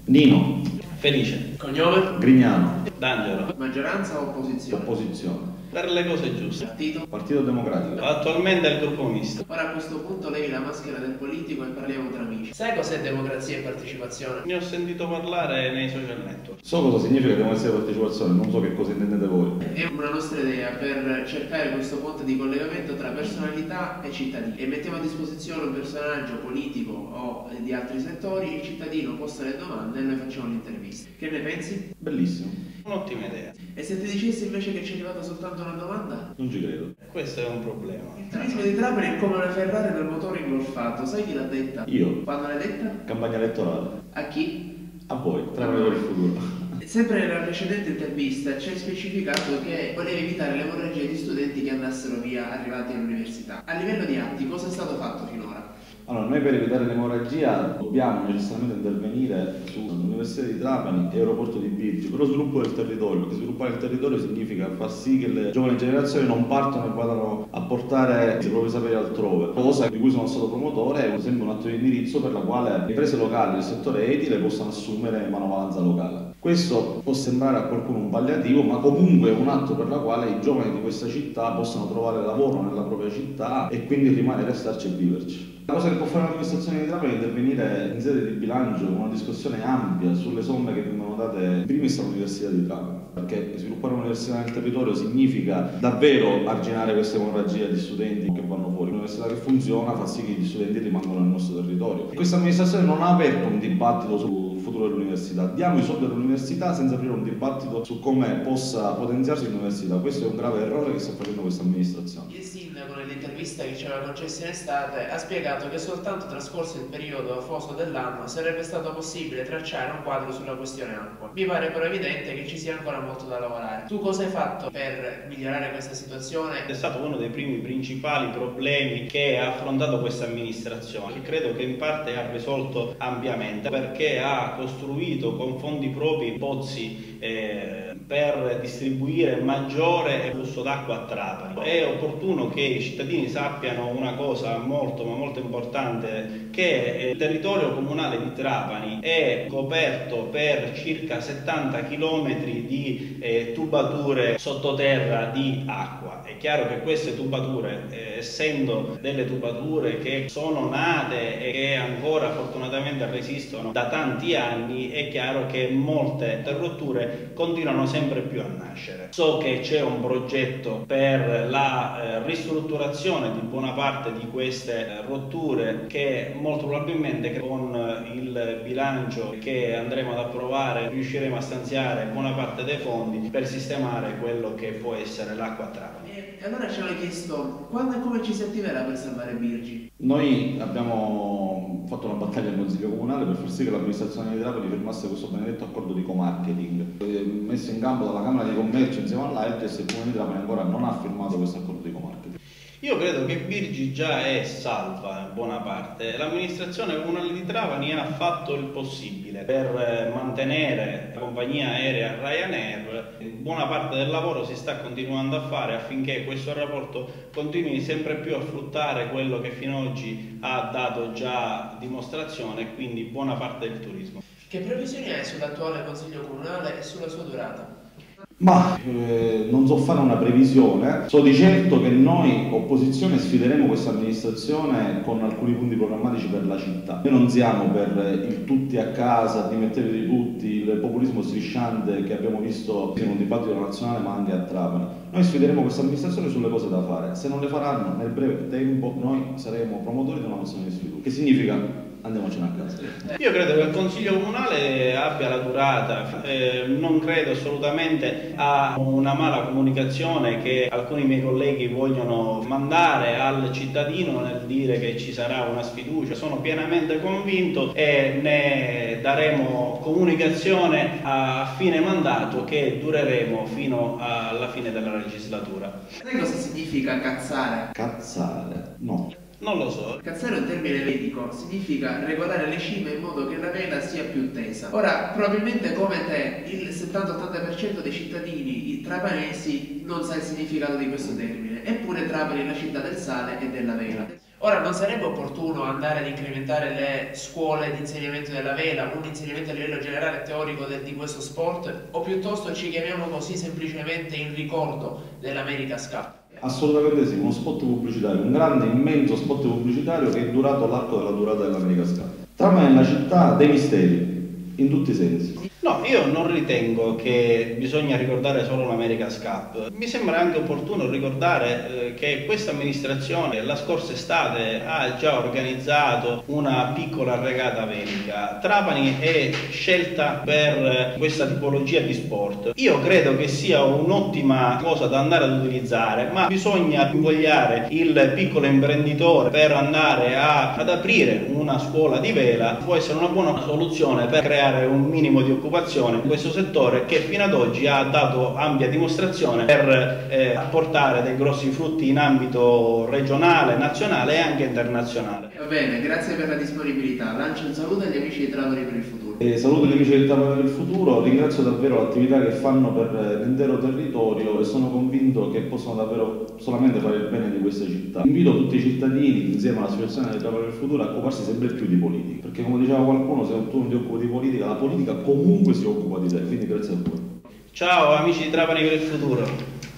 Nino. Felice. Cognome? Grignano. D'Angelo. Maggioranza o opposizione? Opposizione. Per le cose giuste. Partito? Partito Democratico. Attualmente è il gruppo misto. Ora a questo punto levi la maschera del politico e parliamo tra amici. Sai cos'è democrazia e partecipazione? Ne ho sentito parlare nei social network. So cosa significa democrazia e partecipazione, non so che cosa intendete voi. È una nostra idea per cercare questo ponte di collegamento tra personalità e cittadini e mettiamo a disposizione un personaggio politico o di altri settori, il cittadino posta le domande e noi facciamo l'intervista. Che ne pensi? Bellissimo. Un'ottima idea. E se ti dicessi invece che ci è arrivata soltanto una domanda? Non ci credo. Questo è un problema. Il turismo di Trapani è come una Ferrari del motore ingolfato, sai chi l'ha detta? Io. Quando l'hai detta? Campagna elettorale. A chi? A voi, Trapani per il futuro. Sempre nella precedente intervista ci hai specificato che volevi evitare l'emorragia di studenti che andassero via arrivati all'università. A livello di atti, cosa è stato fatto finora? Allora, noi per evitare l'emorragia dobbiamo necessariamente intervenire sull'Università di Trapani e l'aeroporto di Birgi per lo sviluppo del territorio, perché sviluppare il territorio significa far sì che le giovani generazioni non partano e vadano a portare i propri saperi altrove, cosa di cui sono stato promotore, è sempre un atto di indirizzo per la quale le imprese locali del settore edile possano assumere manovalanza locale. Questo può sembrare a qualcuno un palliativo, ma comunque è un atto per la quale i giovani di questa città possano trovare lavoro nella propria città e quindi rimanere a starci e viverci. La cosa che può fare l'amministrazione di Trapani è intervenire in sede di bilancio con una discussione ampia sulle somme che vengono date in primis all'Università di Trapani, perché sviluppare un'università nel territorio significa davvero arginare questa emorragia di studenti che vanno fuori. Un'università che funziona fa sì che gli studenti rimangano nel nostro territorio. Questa amministrazione non ha aperto un dibattito sul futuro dell'università, diamo i soldi all'università senza aprire un dibattito su come possa potenziarsi l'università. Questo è un grave errore che sta facendo questa amministrazione. Il sindaco nell'intervista che ci aveva concesso in estate ha spiegato che soltanto trascorso il periodo afoso dell'anno sarebbe stato possibile tracciare un quadro sulla questione acqua. Mi pare però evidente che ci sia ancora molto da lavorare. Tu cosa hai fatto per migliorare questa situazione? È stato uno dei primi principali problemi che ha affrontato questa amministrazione, che credo che in parte ha risolto ampiamente, perché ha costruito con fondi propri pozzi per distribuire maggiore flusso d'acqua a Trapani. È opportuno che i cittadini sappiano una cosa molto ma molto importante, che il territorio comunale di Trapani è coperto per circa 70 km di tubature sottoterra di acqua. È chiaro che queste tubature, essendo delle tubature che sono nate e che ancora fortunatamente resistono da tanti anni, è chiaro che molte rotture continuano sempre più a nascere. So che c'è un progetto per la ristrutturazione di buona parte di queste rotture, che molto probabilmente con il bilancio che andremo ad approvare riusciremo a stanziare buona parte dei fondi per sistemare quello che può essere l'acqua a Trapani. E allora ci hanno chiesto quando e come ci si attiverà per salvare Birgi? Noi abbiamo fatto una battaglia al Consiglio Comunale per far sì che l'amministrazione di Trapani firmasse questo benedetto accordo di co-marketing messo in campo dalla Camera di Commercio insieme all'AIRTES, e il Comune di Trapani ancora non ha firmato questo accordo di co-marketing. Io credo che Birgi già è salva in buona parte. L'amministrazione comunale di Trapani ha fatto il possibile per mantenere la compagnia aerea Ryanair. Buona parte del lavoro si sta continuando a fare affinché questo rapporto continui sempre più a fruttare quello che fino ad oggi ha dato già dimostrazione, e quindi buona parte del turismo. Che previsioni hai sull'attuale Consiglio Comunale e sulla sua durata? Ma non so fare una previsione, so di certo che noi opposizione sfideremo questa amministrazione con alcuni punti programmatici per la città. Noi non siamo per il tutti a casa, dimettete di tutti, il populismo strisciante che abbiamo visto in un dibattito nazionale ma anche a Trapani. Noi sfideremo questa amministrazione sulle cose da fare, se non le faranno nel breve tempo noi saremo promotori di una mozione di sfiducia. Che significa? Andiamocene a casa. Io credo che il Consiglio Comunale abbia la durata, non credo assolutamente a una mala comunicazione che alcuni miei colleghi vogliono mandare al cittadino nel dire che ci sarà una sfiducia. Sono pienamente convinto e ne daremo comunicazione a fine mandato, che dureremo fino alla fine della legislatura. Sai cosa significa cazzare? Cazzare? No. Non lo so. Cazzare è un termine medico, significa regolare le cime in modo che la vela sia più tesa. Ora, probabilmente come te, il 70-80% dei cittadini i trapanesi non sa il significato di questo termine, eppure Trapani è la città del sale e della vela. Ora, non sarebbe opportuno andare ad incrementare le scuole di insegnamento della vela, un insegnamento a livello generale teorico di questo sport, o piuttosto ci chiamiamo così semplicemente in ricordo dell'America's Cup? Assolutamente sì, uno spot pubblicitario, un grande, immenso spot pubblicitario che è durato l'arco della durata dell'America's Cup. Trapani è una città dei misteri, in tutti i sensi. No, io non ritengo che bisogna ricordare solo l'America's Cup. Mi sembra anche opportuno ricordare che questa amministrazione la scorsa estate ha già organizzato una piccola regata velica. Trapani è scelta per questa tipologia di sport. Io credo che sia un'ottima cosa da andare ad utilizzare, ma bisogna invogliare il piccolo imprenditore per andare ad aprire una scuola di vela. Può essere una buona soluzione per creare un minimo di occupazione in questo settore che fino ad oggi ha dato ampia dimostrazione per apportare dei grossi frutti in ambito regionale, nazionale e anche internazionale. Va bene, grazie per la disponibilità. Lancio un saluto agli amici di Trapani per il futuro. Saluto gli amici del Trapani per il futuro, ringrazio davvero l'attività che fanno per l'intero territorio e sono convinto che possono davvero solamente fare il bene di questa città. Invito tutti i cittadini, insieme all'associazione del Trapani per il futuro, a occuparsi sempre più di politica, perché come diceva qualcuno, se tu non ti occupi di politica, la politica comunque si occupa di te, quindi grazie a voi. Ciao amici di Trapani per il futuro.